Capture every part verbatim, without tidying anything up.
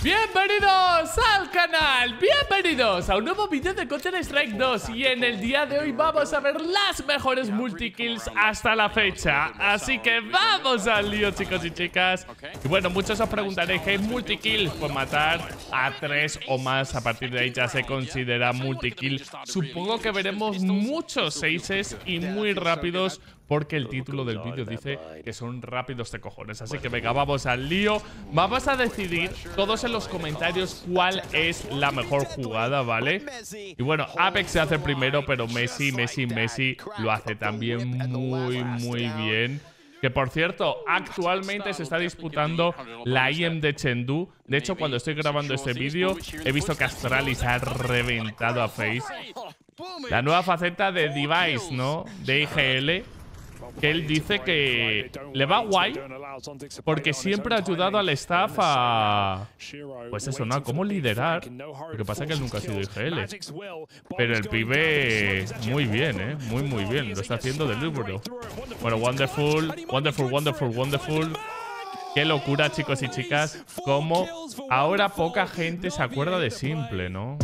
Bienvenidos al canal, bienvenidos a un nuevo vídeo de Counter-Strike dos. Y en el día de hoy vamos a ver las mejores multikills hasta la fecha. Así que vamos al lío, chicos y chicas. Y bueno, muchos os preguntaréis ¿qué es multikill? Pues matar a tres o más, a partir de ahí ya se considera multikill. Supongo que veremos muchos seises y muy rápidos, porque el título del vídeo dice que son rápidos de cojones. Así que venga, vamos al lío. Vamos a decidir todos en los comentarios cuál es la mejor jugada, ¿vale? Y bueno, Apex se hace primero, pero Messi, Messi, Messi lo hace también muy, muy bien. Que por cierto, actualmente se está disputando la I M de Chengdu. De hecho, cuando estoy grabando este vídeo, he visto que Astralis ha reventado a FaZe. La nueva faceta de Device, ¿no? De I G L. Que él dice que le va guay porque siempre ha ayudado al staff a... Pues eso, ¿no? A cómo liderar. Lo que pasa es que él nunca ha sido I G L. Pero el pibe muy bien, ¿eh? Muy, muy bien. Lo está haciendo de libro. Bueno, wonderful, wonderful, wonderful, wonderful. Qué locura, chicos y chicas. Como ahora poca gente se acuerda de Simple, ¿no?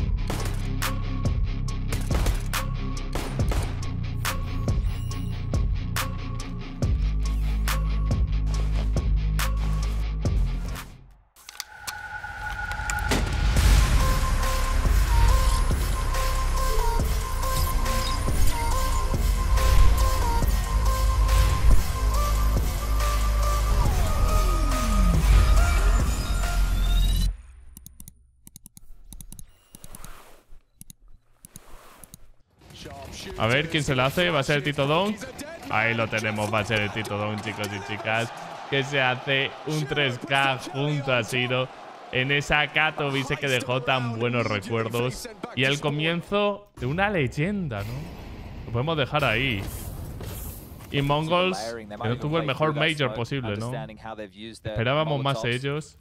A ver quién se la hace. ¿Va a ser el Tito Don? Ahí lo tenemos. Va a ser el Tito Don, chicos y chicas. Que se hace un tres K junto a Siro en esa Katowice que dejó tan buenos recuerdos. Y el comienzo de una leyenda, ¿no? Lo podemos dejar ahí. Y Mongols, que no tuvo el mejor Major posible, ¿no? Esperábamos más de ellos.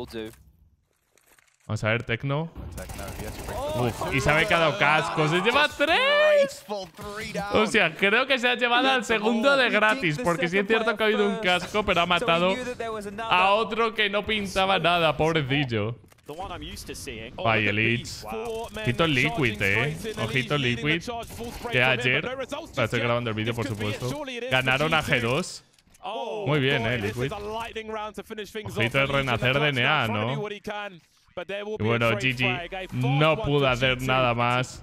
Vamos a ver, Tecno. Uf, y sabe que ha dado casco. ¡Se lleva tres! O sea, creo que se ha llevado al segundo de gratis. Porque sí es cierto que ha habido un casco, pero ha matado a otro que no pintaba nada, pobrecillo. Vaya, Elite. Ojito Liquid, eh. Ojito Liquid. Que ayer, estoy grabando el vídeo, por supuesto, ganaron a G dos. Muy bien, eh, Liquid. Ojito el renacer de N A, ¿no? Y bueno, G G no pudo hacer nada más.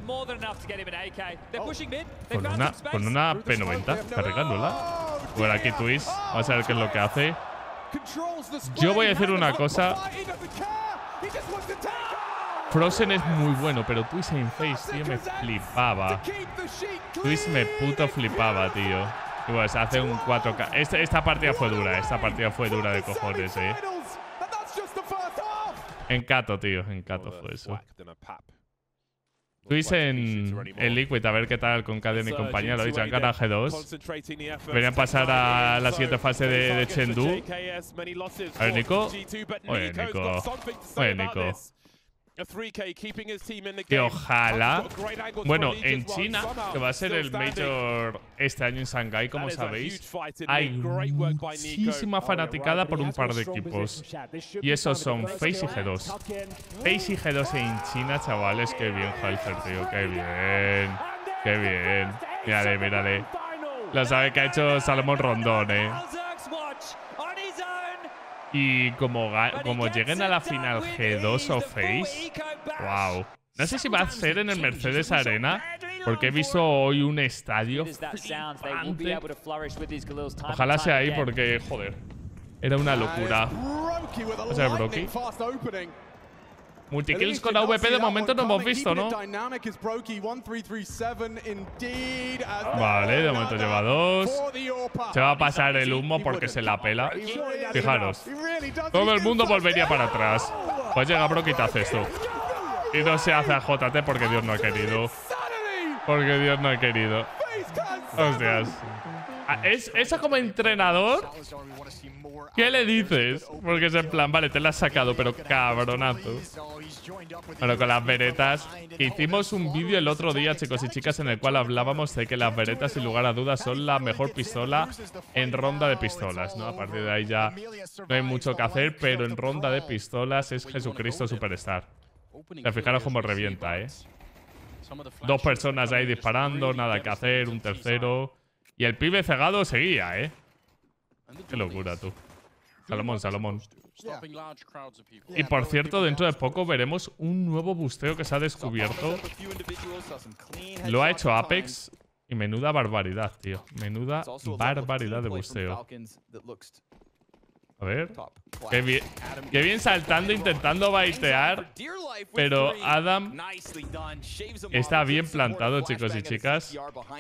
Con una, con una P noventa, cargándola. Bueno, aquí Twist. Vamos a ver qué es lo que hace. Yo voy a decir una cosa. Frozen es muy bueno, pero Twist en Face, tío, me flipaba. Twist me puto flipaba, tío. Y bueno, se hace un cuatro K. Esta, esta partida fue dura, esta partida fue dura de cojones, eh. En Kato, tío, en Kato fue eso. Twist en, en Liquid, a ver qué tal con Kaden y compañía. Lo he dicho, han ganado G dos. Deberían pasar a la siguiente fase de, de Chengdu. A ver, Nico. Oye, Nico. Oye, Nico. Que ojalá. Bueno, en China, que va a ser el Major este año en Shanghái, como sabéis, hay muchísima fanaticada por un par de equipos. Y esos son FaZe y G dos. FaZe y G dos en China, chavales. Qué bien, Halfer, tío. Qué bien. Qué bien. Mírale, mírale. Lo sabe que ha hecho Salomón Rondón, eh. Y como, como lleguen a la final G dos o FaZe, wow. No sé si va a ser en el Mercedes Arena, porque he visto hoy un estadio flipante. Ojalá sea ahí porque, joder, era una locura. O sea, Brokey. Multikills con A V P de momento no hemos visto, ¿no? Vale, de momento lleva dos. Se va a pasar el humo porque se la pela. Fijaros. Todo el mundo volvería para atrás. Pues llega Brokey y te hace esto. Y no se hace a J T porque Dios no ha querido. Porque Dios no ha querido. Hostias. Es, eso como entrenador, ¿qué le dices? Porque es en plan, vale, te la has sacado, pero cabronazo. Bueno, con las veretas. Hicimos un vídeo el otro día, chicos y chicas, en el cual hablábamos de que las veretas, sin lugar a dudas, son la mejor pistola en ronda de pistolas, ¿no? A partir de ahí ya no hay mucho que hacer, pero en ronda de pistolas es Jesucristo Superstar. Ya fijaros cómo revienta, ¿eh? Dos personas ahí disparando, nada que hacer, un tercero. Y el pibe cegado seguía, ¿eh? Qué locura, tú. Salomón, Salomón. Y por cierto, dentro de poco veremos un nuevo busteo que se ha descubierto. Lo ha hecho Apex. Y menuda barbaridad, tío. Menuda barbaridad de busteo. A ver. Qué bien, qué bien saltando, intentando baitear. Pero Adam está bien plantado, chicos y chicas.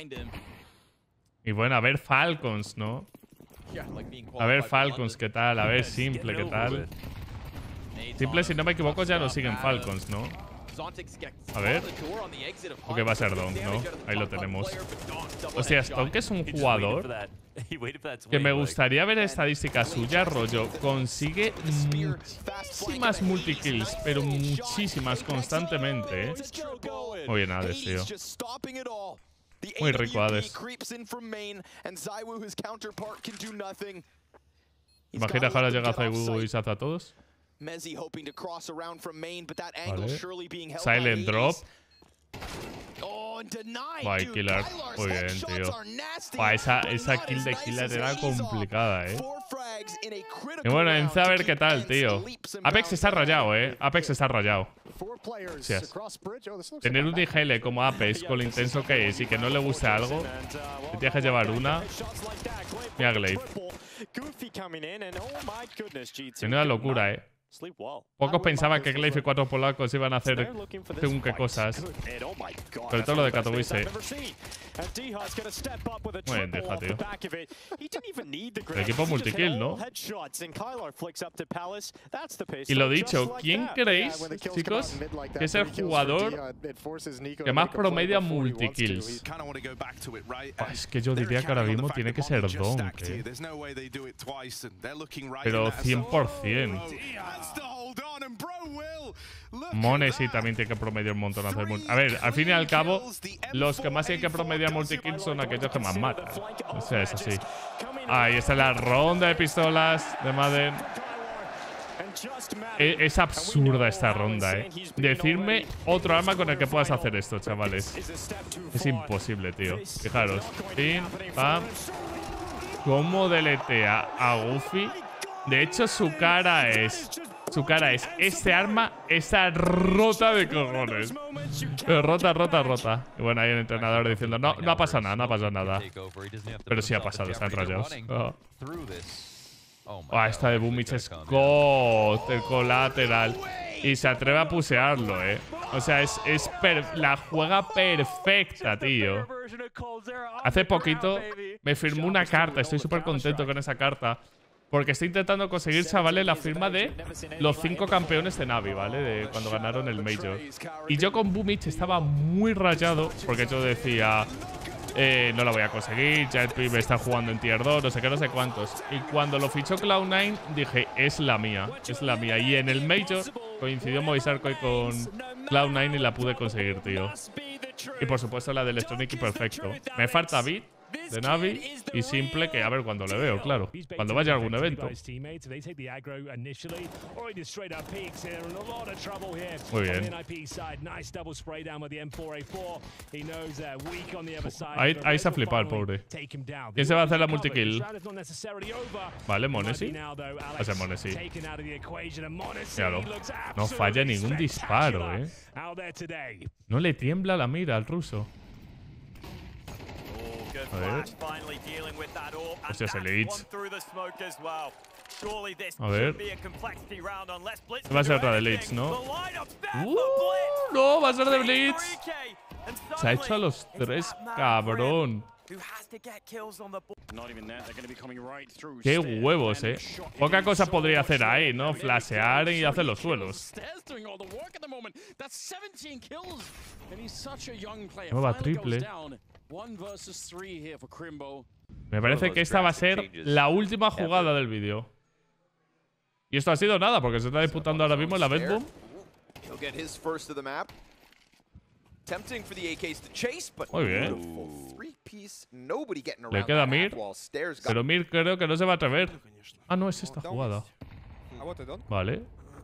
Y bueno, a ver Falcons, ¿no? A ver Falcons, ¿qué tal? A ver Simple, ¿qué tal? Simple, si no me equivoco, ya no siguen Falcons, ¿no? A ver. O que va a ser Donk, ¿no? Ahí lo tenemos. Hostia, Donk es un jugador que me gustaría ver estadísticas suyas, rollo. Consigue muchísimas multikills, pero muchísimas constantemente, ¿eh? Muy bien, Hades, tío. Muy rico, Hades. Imagina que ahora llega Zaiwu y se hace a todos. Vale. Silent drop. Bye, Killer. Muy bien, tío. Buah, esa, esa kill de Killer era complicada, eh. Y bueno, en a ver qué tal, tío. Apex está rayado, eh. Apex está rayado. Gracias. Tener un D G L como Apex con lo intenso que es y que no le guste algo, te tienes que llevar una. Mira Glaive. Menuda locura, eh. Pocos pensaban que Glaive y cuatro polacos iban a hacer según qué cosas. Sobre todo lo de Katowice. Muy bien, deja, tío. El equipo multikill, ¿no? Y lo dicho, ¿quién creéis, chicos, que es el jugador que más promedia multikills? Oh, es que yo diría que ahora mismo tiene que ser Donk, eh. Pero cien por cien. Mone sí también tiene que promediar un montón hacer multi. A ver, al fin y al cabo, los que más tienen que promediar multikills son aquellos que más matan. O sea, es así. Ahí está la ronda de pistolas de Madden. Es, es absurda esta ronda, eh. Decirme otro arma con el que puedas hacer esto, chavales. Es imposible, tío. Fijaros. Pim, pam. ¿Cómo deletea a Goofy? De hecho, su cara es... Su cara es, este arma está rota de cojones. Rota, rota, rota. Y bueno, hay un entrenador diciendo, no, no ha pasado nada, no ha pasado nada. Pero sí ha pasado, están rayados. Oh. Oh, esta de Boomich es God, el colateral. Y se atreve a pusearlo, eh. O sea, es, es per la juega perfecta, tío. Hace poquito me firmó una carta, estoy súper contento con esa carta. Porque estoy intentando conseguir, chavales, la firma de los cinco campeones de Navi, ¿vale? De cuando ganaron el Major. Y yo con Boomich estaba muy rayado porque yo decía, eh, no la voy a conseguir, ya el pibe está jugando en tier dos, no sé qué, no sé cuántos. Y cuando lo fichó Cloud nueve, dije, es la mía, es la mía. Y en el Major coincidió Movistar con Cloud nueve y la pude conseguir, tío. Y por supuesto la del Electronic y perfecto. Me falta Beat de Navi y Simple, que a ver cuando le veo, claro. Cuando vaya a algún evento. Muy bien. Ahí, ahí se ha flipado el pobre. ¿Quién se va a hacer la multikill? Vale, Monesi. Va a ser Monesi. Míralo. No falla ningún disparo, eh. No le tiembla la mira al ruso. A ver. Hostia, ese Leech. A ver. Va a ser otra de Leech, ¿no? Uh, no, va a ser de Blitz. Se ha hecho a los tres, cabrón. Qué huevos, eh. Poca cosa podría hacer ahí, ¿no? Flashear y hacer los suelos. Nueva triple. Me parece que esta va a ser la última jugada del vídeo. Y esto ha sido nada, porque se está disputando ahora mismo la Bedboom. Muy bien. Le queda Mir. Pero Mir creo que no se va a atrever. Ah, no, es esta jugada. Vale.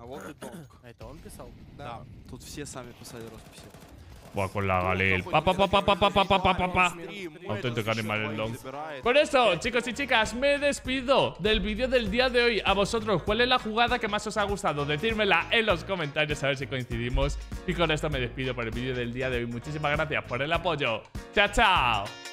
Buah, con la Galil. Pa, pa, pa, pa, pa, pa, pa, pa, pa, pa, pa. Auténtico animal el long. Por eso, chicos y chicas, me despido del vídeo del día de hoy. A vosotros, ¿cuál es la jugada que más os ha gustado? Decírmela en los comentarios a ver si coincidimos. Y con esto me despido por el vídeo del día de hoy. Muchísimas gracias por el apoyo. ¡Chao, chao!